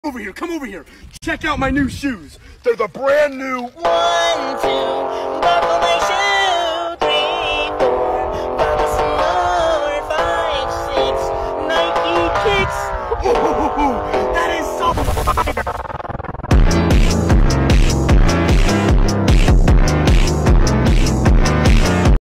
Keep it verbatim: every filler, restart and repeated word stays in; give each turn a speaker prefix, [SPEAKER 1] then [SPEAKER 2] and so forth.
[SPEAKER 1] Over here, come over here. Check out my new shoes. They're the brand new
[SPEAKER 2] One, two, buckle my shoe. Three, four, buckle some more. Five, six, Nike kicks.
[SPEAKER 1] Ooh, that is so